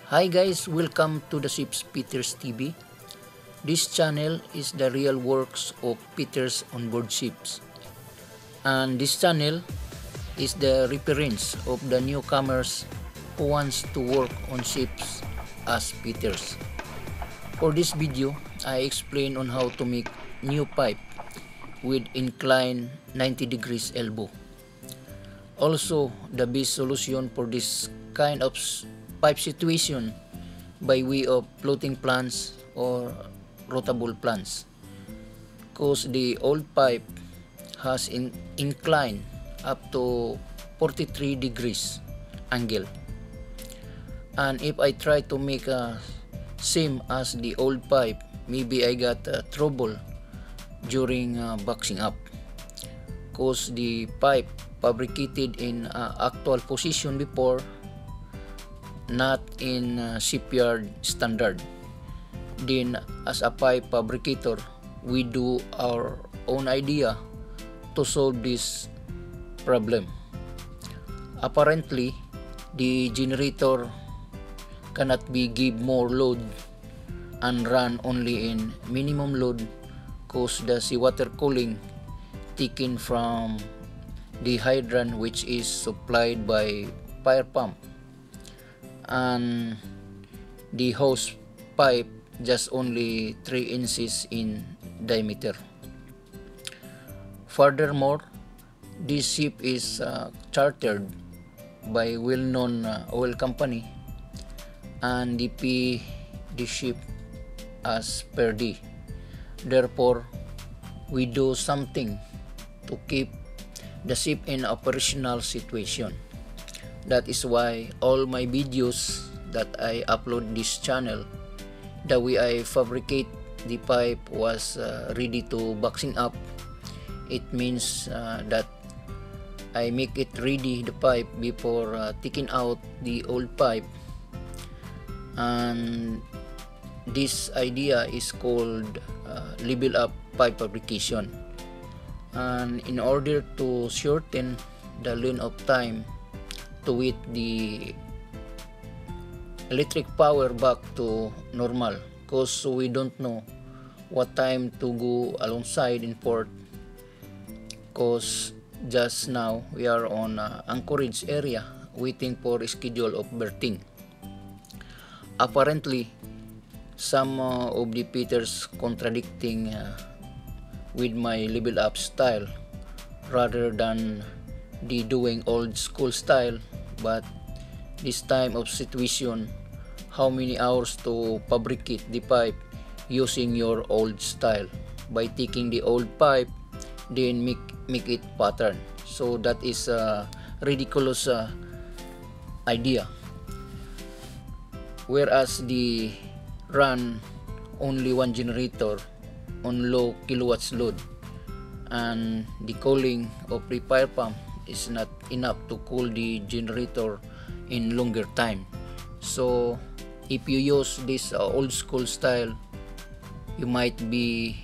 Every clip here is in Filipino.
Hi guys, welcome to the Ships Peters TV. This channel is the real works of Peters on board ships. And this channel is the reference of the newcomers who wants to work on ships as Peters. For this video, I explain on how to make new pipe with incline 90 degrees elbow. Also, the best solution for this kind of pipe situation by way of floating flange or rotable flange, because the old pipe has incline up to 43 degrees angle, and if I try to make a same as the old pipe, maybe I got trouble during boxing up, because the pipe fabricated in actual position before, not in shipyard standard. Then as a pipe fabricator, we do our own idea to solve this problem. Apparently, the generator cannot be give more load and run only in minimum load, cause the seawater cooling taken from the hydrant, which is supplied by fire pump, and the hose pipe just only 3 inches in diameter. Furthermore, this ship is chartered by well-known oil company, and they pay the ship as per day. Therefore, we do something to keep the ship in operational situation. That is why all my videos that I upload this channel, the way I fabricate the pipe was ready to boxing up. It means that I make it ready, the pipe, before taking out the old pipe, and this idea is called level up pipe fabrication. And in order to shorten the length of time to with the electric power back to normal, because we don't know what time to go alongside in port, because just now we are on anchorage area waiting for a schedule of berthing. Apparently, some of the Peters contradicting with my level up style rather than the doing old school style. But this time of situation, how many hours to fabricate the pipe using your old style by taking the old pipe then make it pattern? So that is a ridiculous idea. Whereas the run only one generator on low kilowatts load, and the cooling of the fire pump is not enough to cool the generator in longer time. So if you use this old school style, you might be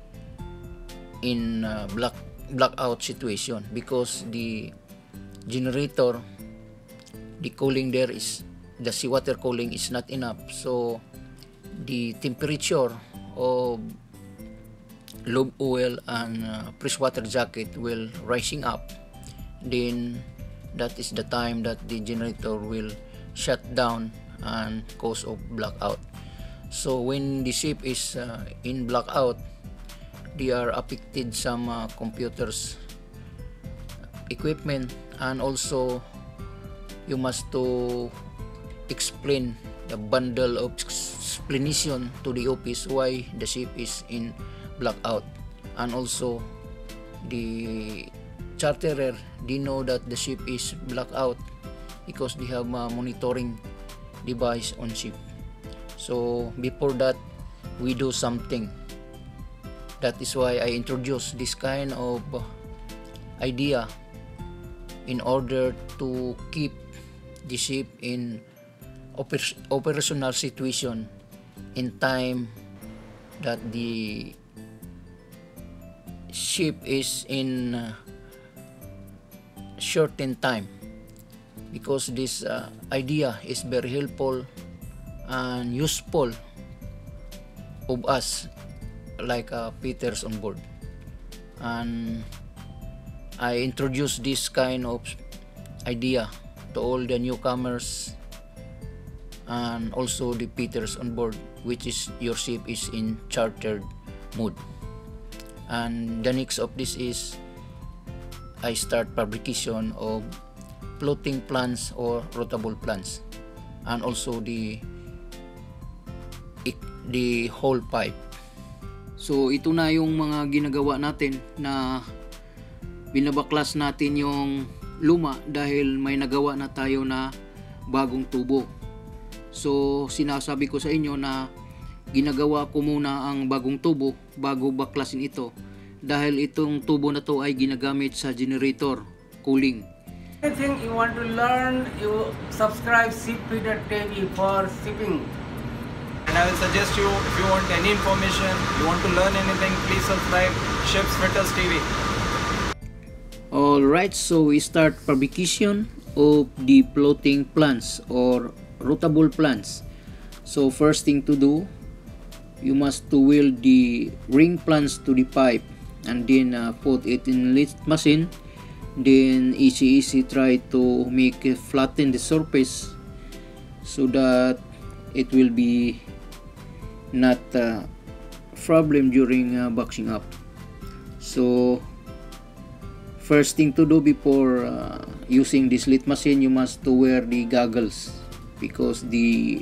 in blackout situation, because the generator, the cooling there is, the seawater cooling is not enough, so the temperature of lube oil and freshwater jacket will rising up. Then that is the time that the generator will shut down and cause of blackout. So when the ship is in blackout, they are affected some computers equipment, and also you must to explain the bundle of explanation to the office why the ship is in blackout, and also the charterer, they know that the ship is blackout because they have a monitoring device on ship. So before that, we do something. That is why I introduce this kind of idea in order to keep the ship in operational situation in time that the ship is in shortened time, because this idea is very helpful and useful of us like fitters on board. And I introduce this kind of idea to all the newcomers and also the fitters on board, which is your ship is in chartered mode. And the next of this is I start fabrication of floating plans or rotable plans, and also the whole pipe. So ito na yung mga ginagawa natin, na binabaklas natin yung luma dahil may nagawa na tayo na bagong tubo. So sinasabi ko sa inyo na ginagawa ko muna ang bagong tubo bago baklasin ito, dahil itong tubo na to ay ginagamit sa generator cooling. Anything you want to learn, you subscribe Shipfitter TV for shipping. And I will suggest you, if you want any information, you want to learn anything, please subscribe Shipfitters TV. Alright, so we start fabrication of the floating plans or rotable plans. So first thing to do, you must to weld the ring plans to the pipe, and then put it in lead machine. Then easy try to make it flatten the surface so that it will be not a problem during boxing up. So first thing to do before using this lit machine, you must to wear the goggles, because the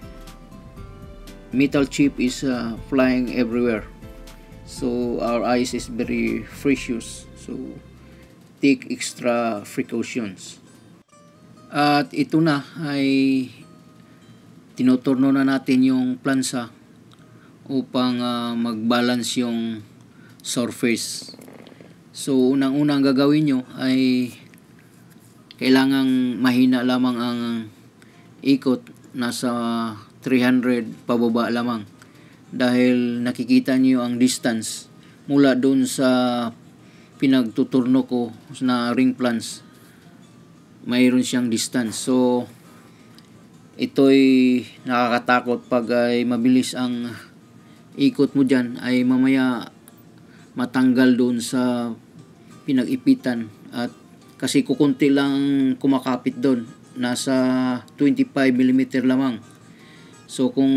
metal chip is flying everywhere, so our eyes is very precious, so take extra precautions. At ito na ay tinuturno na natin yung plansa upang mag-balance yung surface. So unang-unang gagawin nyo ay kailangang mahina lamang ang ikot, nasa 300 pababa lamang, dahil nakikita niyo ang distance mula doon sa pinagtuturno ko na ring plans, mayroon siyang distance. So ito'y nakakatakot pag ay mabilis ang ikot mo dyan, ay mamaya matanggal doon sa pinag-ipitan, at kasi kukunti lang kumakapit doon, nasa 25mm lamang. So kung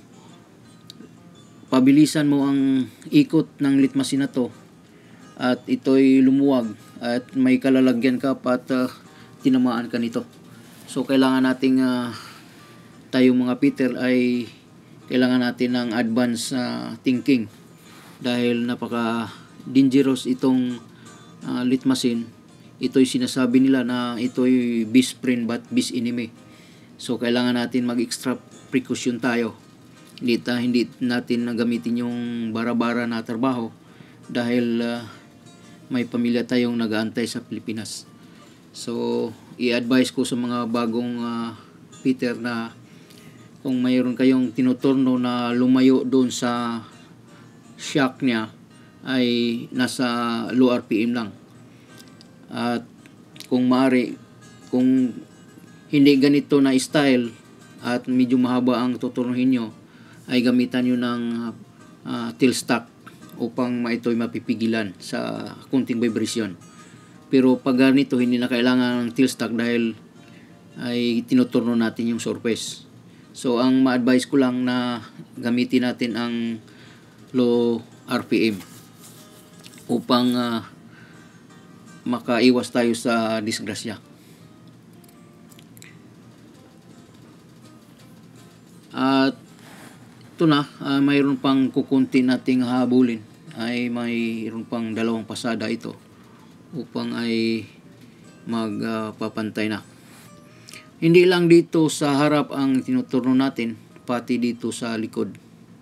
pabilisan mo ang ikot ng lit machine na to at ito'y lumuwag at may kalalagyan ka at tinamaan ka nito, so kailangan nating tayong mga fitter ay kailangan natin ng advance thinking, dahil napaka dangerous itong lit machine. Ito'y sinasabi nila na ito'y best friend but best enemy. So kailangan natin mag-extra precaution tayo. Hindi natin gamitin yung bara-bara na trabaho, dahil may pamilya tayong nag-aantay sa Pilipinas. So i-advise ko sa mga bagong fitter na kung mayroon kayong tinuturno na lumayo doon sa shock niya, ay nasa low RPM lang. At kung maaari, kung hindi ganito na style at medyo mahaba ang tuturnuhin nyo, ay gamitan nyo ng tailstock upang ito'y mapipigilan sa kunting vibration. Pero pag ganito, hindi na kailangan ng tailstock dahil ay tinuturno natin yung surface. So ang ma-advise ko lang na gamitin natin ang low RPM upang makaiwas tayo sa disgrasya. At ito na, mayroon pang kukunti nating habulin, ay mayroon pang 2 pasada ito upang ay magpapantay na. Hindi lang dito sa harap ang tinuturno natin, pati dito sa likod.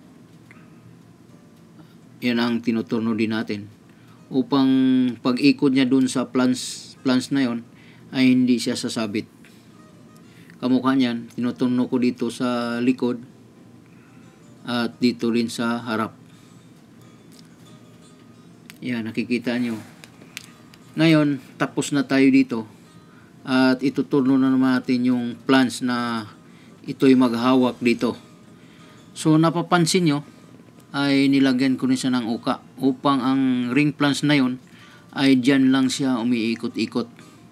Yan ang tinuturno din natin, upang pag-ikot niya dun sa plans na yon ay hindi siya sasabit. Kamukha niyan, tinuturno ko dito sa likod at dito rin sa harap. Yan, nakikita nyo. Ngayon, tapos na tayo dito. At ituturno na naman natin yung plans na ito'y maghawak dito. So napapansin nyo ay nilagyan ko rin siya ng uka upang ang ring flange na yon ay dyan lang siya umiikot-ikot.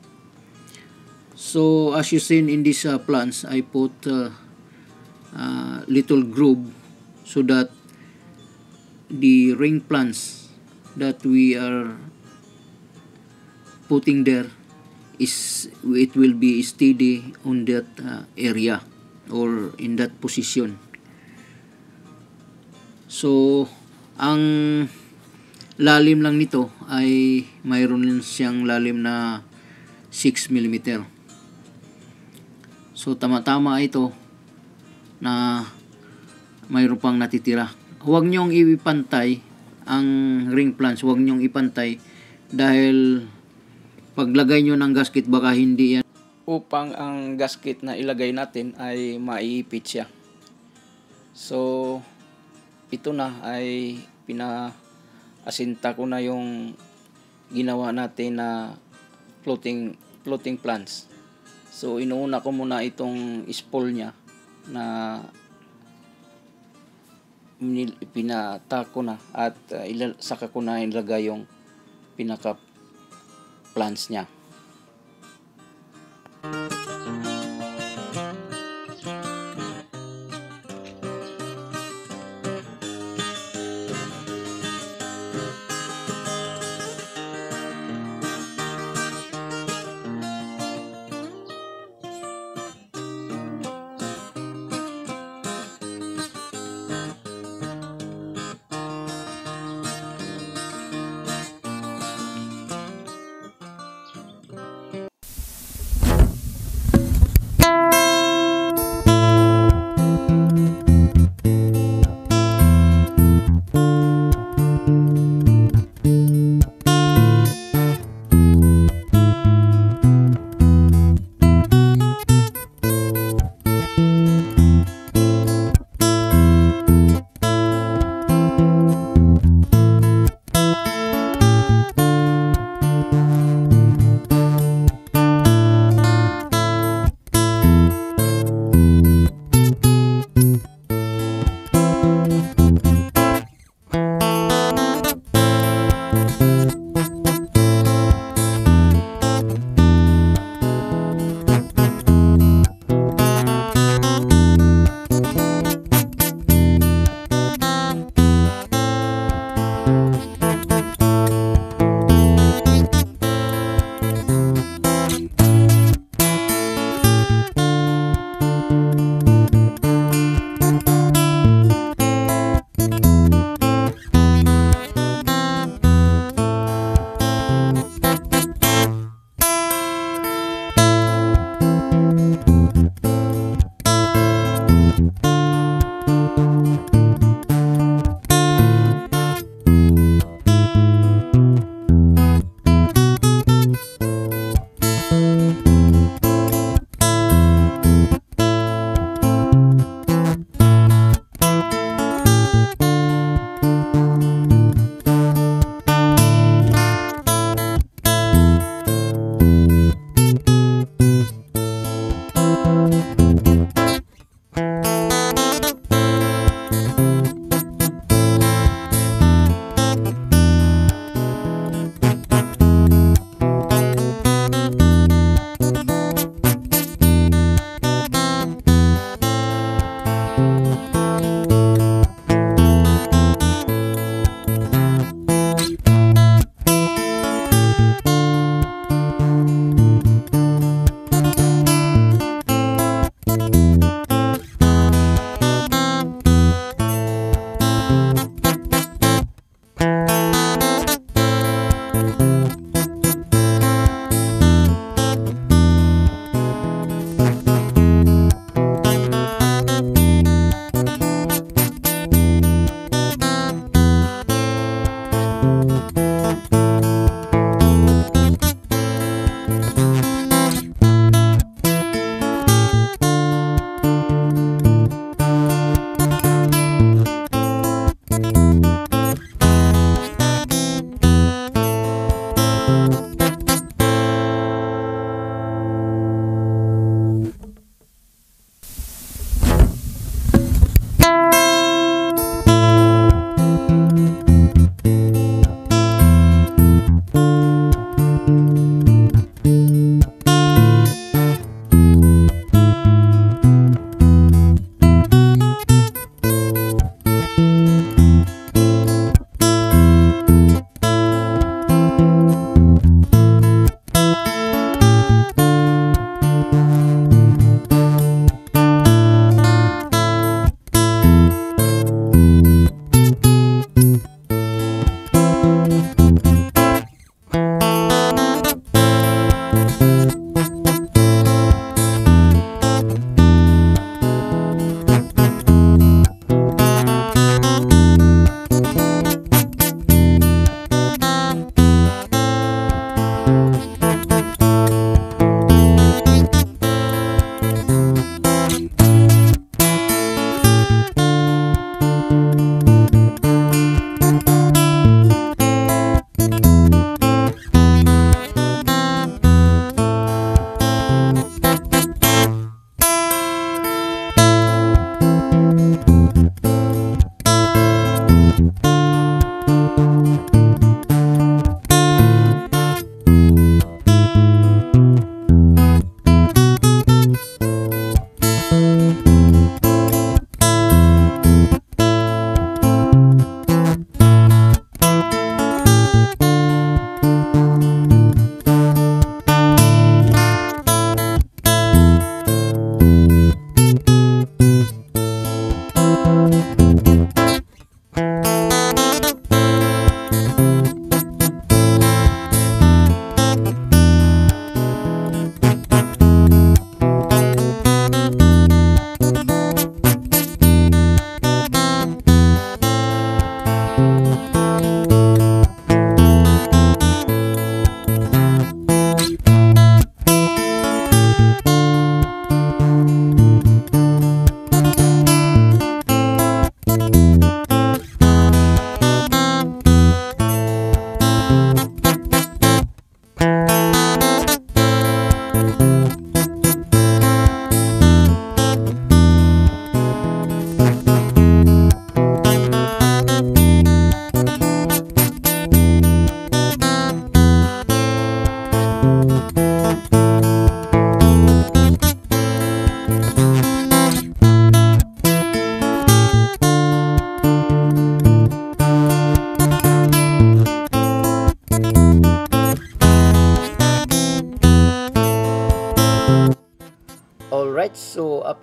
So as you seen in this flange, I put little groove so that the ring flange that we are putting there it will be steady on that area or in that position. So ang lalim lang nito ay mayroon din siyang lalim na 6 mm. So tama-tama ito na mayroon pang natitira. Huwag nyong ipantay ang ring flange, huwag nyong ipantay dahil paglagay nyo ng gasket baka hindi yan. Upang ang gasket na ilagay natin ay maiipit siya. So ito na ay pinaasinta ko na yung ginawa natin na floating flange. So inuuna ko muna itong spool niya na pinatako na at saka ko na ilagay yung pinaka flange niya.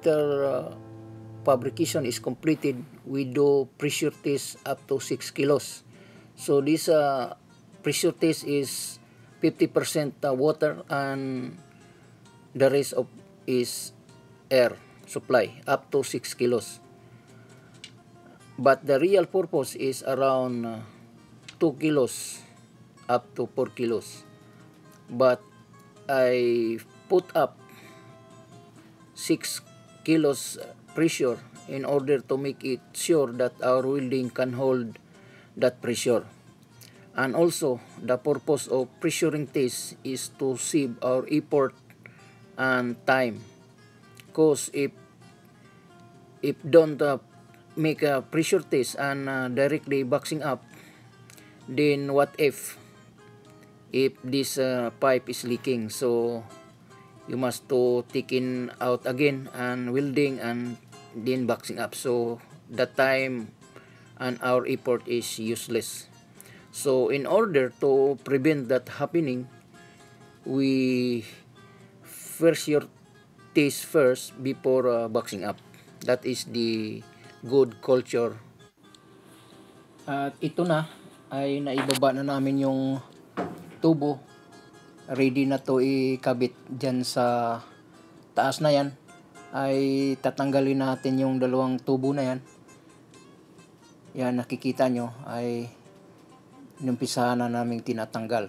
after fabrication is completed, we do pressure test up to 6 kilos. So this pressure test is 50% water and the rest of is air supply up to 6 kilos. But the real purpose is around 2 kilos up to 4 kilos. But I put up 6 kilos pressure in order to make it sure that our welding can hold that pressure. And also the purpose of pressuring test is to save our effort and time, because if don't make a pressure test and directly boxing up, then what if this pipe is leaking? So you must to take it out again and welding and then boxing up, so the time and our effort is useless. So in order to prevent that happening, we first your test first before boxing up. That is the good culture. At ito na ay naibaba na namin yung tubo. Ready na to ikabit dyan sa taas na yan. Ay tatanggalin natin yung dalawang tubo na yan. Yan, nakikita nyo ay inumpisahan na naming tinatanggal.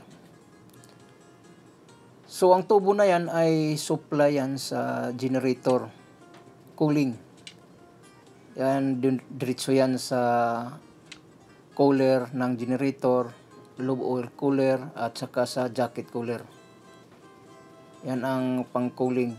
So ang tubo na yan ay supply yan sa generator cooling. Yan, diretso yan sa cooler ng generator, lube oil cooler at saka sa jacket cooler. Yan ang pang cooling.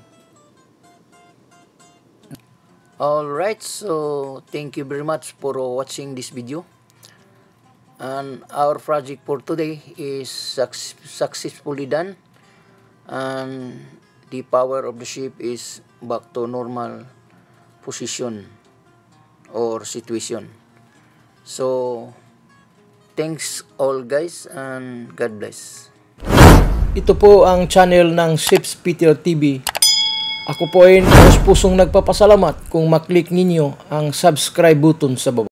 Alright, so thank you very much for watching this video. And our project for today is successfully done, and the power of the ship is back to normal position or situation. So thanks all guys and God bless. Ito po ang channel ng Ship's Peter TV. Ako po ay pusong nagpapasalamat kung maklik ninyo ang subscribe button sa baba.